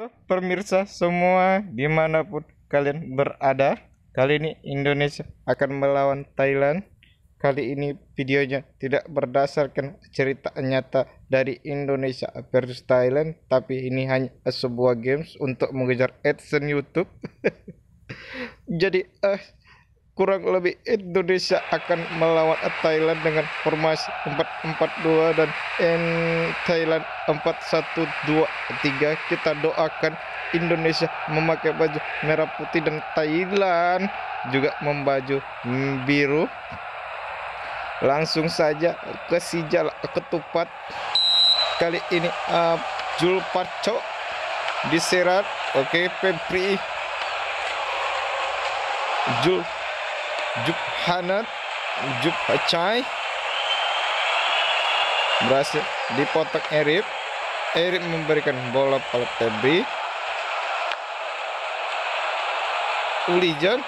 Halo pemirsa semua dimanapun kalian berada. Kali ini Indonesia akan melawan Thailand. Kali ini videonya tidak berdasarkan cerita nyata dari Indonesia versus Thailand, tapi ini hanya sebuah games untuk mengejar AdSense YouTube. Jadi kurang lebih Indonesia akan melawan Thailand dengan formasi 4-4-2 dan Thailand 4-1-2-3. Kita doakan Indonesia memakai baju merah putih dan Thailand juga membaju biru. Langsung saja ke Sijal ketupat. Kali ini Jul Paco diserat. Oke, Febri Jul Jup Hanat, Jup Hacai berhasil dipotong Erip. Erip memberikan bola pada Febri. Ulijan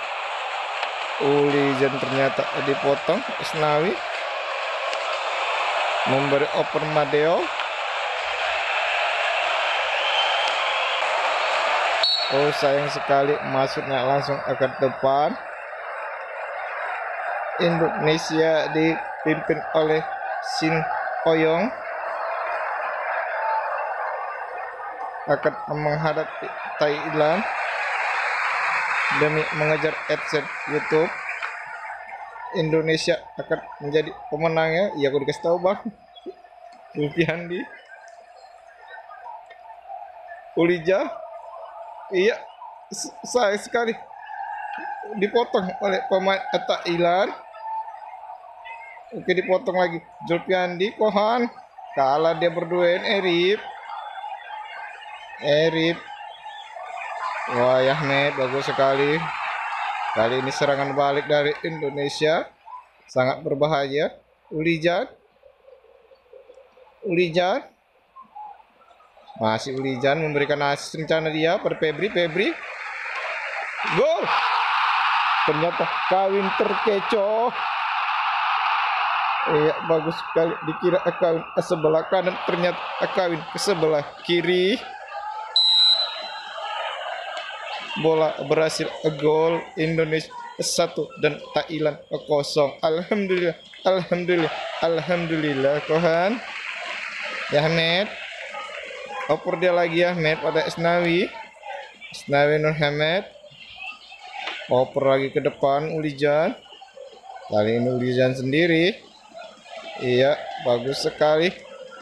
ternyata dipotong. Isnawi memberi oper Madeo. Oh, sayang sekali masuknya langsung ke depan. Indonesia dipimpin oleh Shin Oyong akan menghadapi Thailand demi mengejar AdSense YouTube. Indonesia akan menjadi pemenangnya. Ya, aku dikasih tahu bang. Zulfiandi, Ulija, iya sayang sekali dipotong oleh pemain Thailand. Oke, dipotong lagi. Zulfiandi, Kohan kalah dia berduaan. Erip. Wah, Yahmed bagus sekali. Kali ini serangan balik dari Indonesia sangat berbahaya. Ulijan masih Ulijan memberikan asis rencana dia pada Febri. Gol. Ternyata kawin terkecoh. Iya, bagus sekali. Dikira kawin ke sebelah kanan, ternyata kawin ke sebelah kiri. Bola berhasil gol. Indonesia 1 dan Thailand 0. Alhamdulillah. Kohan Yahmed oper dia lagi. Yahmed pada Isnawi Nur Hamid oper lagi ke depan. Ulijan, kali ini Ulijan sendiri. Iya, bagus sekali.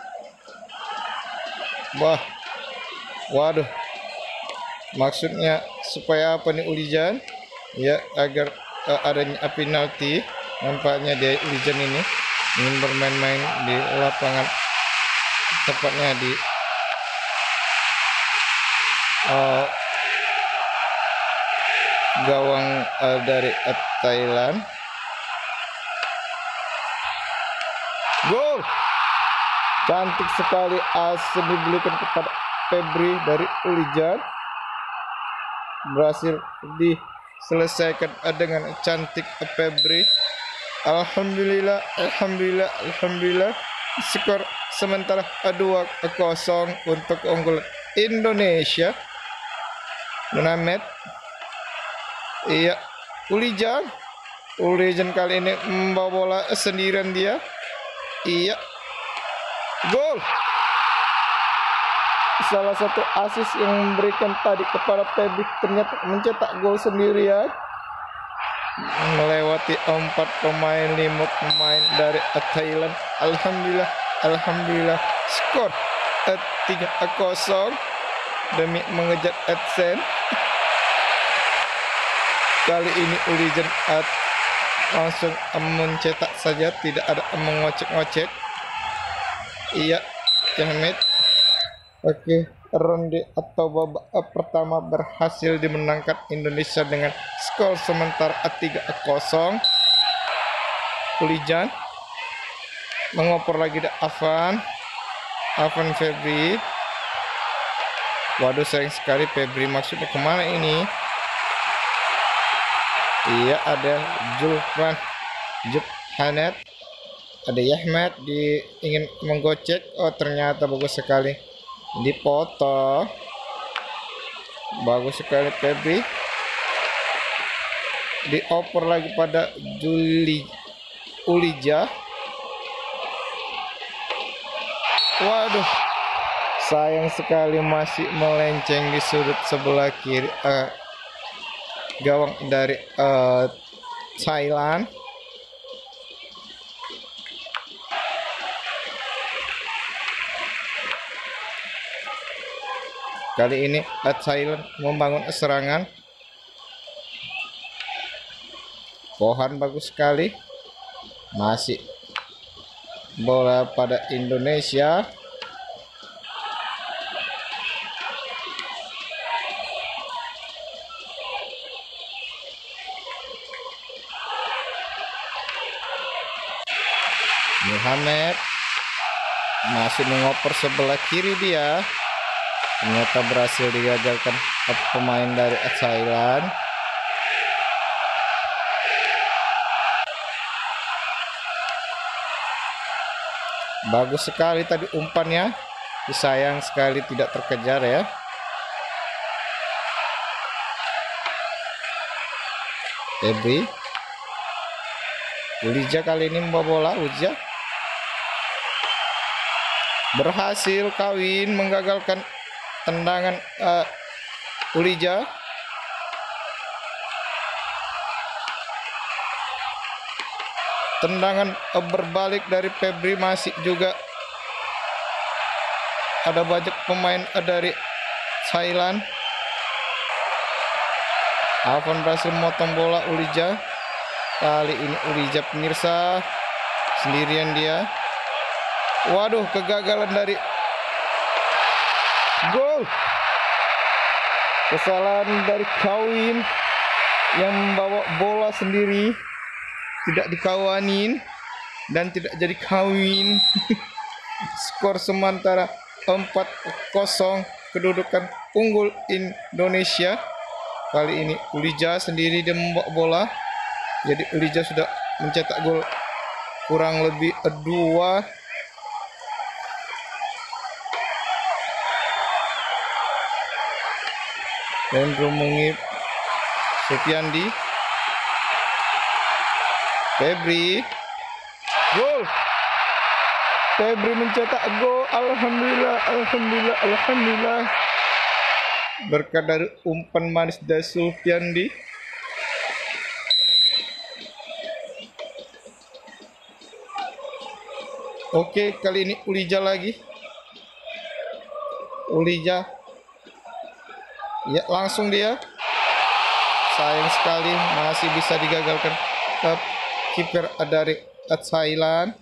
Waduh, maksudnya supaya apa nih Ulijan? Ya, agar adanya penalti. Nampaknya dia Ulijan ini ingin bermain-main di lapangan, tepatnya di gawang dari Thailand. Gol, cantik sekali asis diberikan kepada Febri dari Ulijan. Berhasil diselesaikan dengan cantik Febri. Alhamdulillah. Skor sementara 2-0 untuk keunggulan Indonesia. Menamet. Iya, Ulijan kali ini membawa bola sendirian dia. Iya, gol. Salah satu asis yang memberikan tadi kepada Febri ternyata mencetak gol sendirian, melewati 4 pemain, 5 pemain dari Thailand. Alhamdulillah. Skor 3-0 demi mengejar AdSense. Kali ini Ulijan langsung mencetak saja, tidak ada mengocek-ngocek. Iya, Yahmed. Oke, ronde atau babak pertama berhasil dimenangkan Indonesia dengan skor sementara 3-0. Ulijan mengoper lagi ke Afan Febri. Waduh, sayang sekali Febri, maksudnya kemana ini? Iya, ada Jup Hanat, ada Yahmed ingin menggocek. Oh, ternyata bagus sekali dipotong. Bagus sekali Febri. Dioper lagi pada Ulija. Waduh, sayang sekali masih melenceng di sudut sebelah kiri gawang dari Thailand. Kali ini Thailand membangun serangan. Pohan bagus sekali. Masih bola pada Indonesia. Muhammad masih mengoper sebelah kiri dia. Ternyata berhasil digagalkan pemain dari Thailand. Bagus sekali tadi umpannya. Sayang sekali tidak terkejar ya. Febri. Ulija kali ini membawa bola. Ulija berhasil kawin menggagalkan tendangan Ulija. Tendangan berbalik dari Febri, masih juga ada banyak pemain dari Thailand. Afan berhasil memotong bola Ulija. Kali ini Ulija pemirsa sendirian dia. Waduh, kegagalan dari gol. Kesalahan dari Kawin yang membawa bola sendiri, tidak dikawanin dan tidak jadi kawin. Skor sementara 4-0, kedudukan unggul Indonesia. Kali ini Ulija sendiri dia membawa bola. Jadi Ulija sudah mencetak gol kurang lebih 2. Dan Mungib Supiandi. Febri, gol. Febri mencetak gol. Alhamdulillah, alhamdulillah, alhamdulillah. Berkat dari umpan manis dari Sulfiandi. Oke, kali ini Ulija lagi. Ulija. Ya, langsung dia. Sayang sekali masih bisa digagalkan kiper dari Thailand.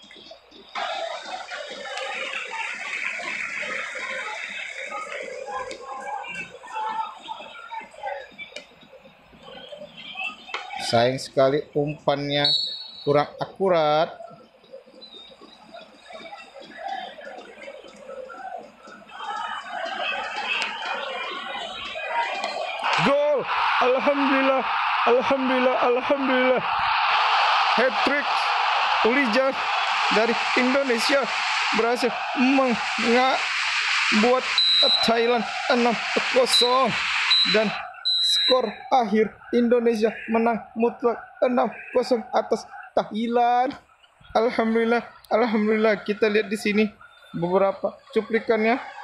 Sayang sekali umpannya kurang akurat. Gol! Alhamdulillah, alhamdulillah, alhamdulillah. Hat-trick Ulija dari Indonesia berhasil membuat Thailand 6-0 dan skor akhir Indonesia menang mutlak 6-0 atas Thailand. Alhamdulillah, alhamdulillah. Kita lihat di sini beberapa cuplikannya.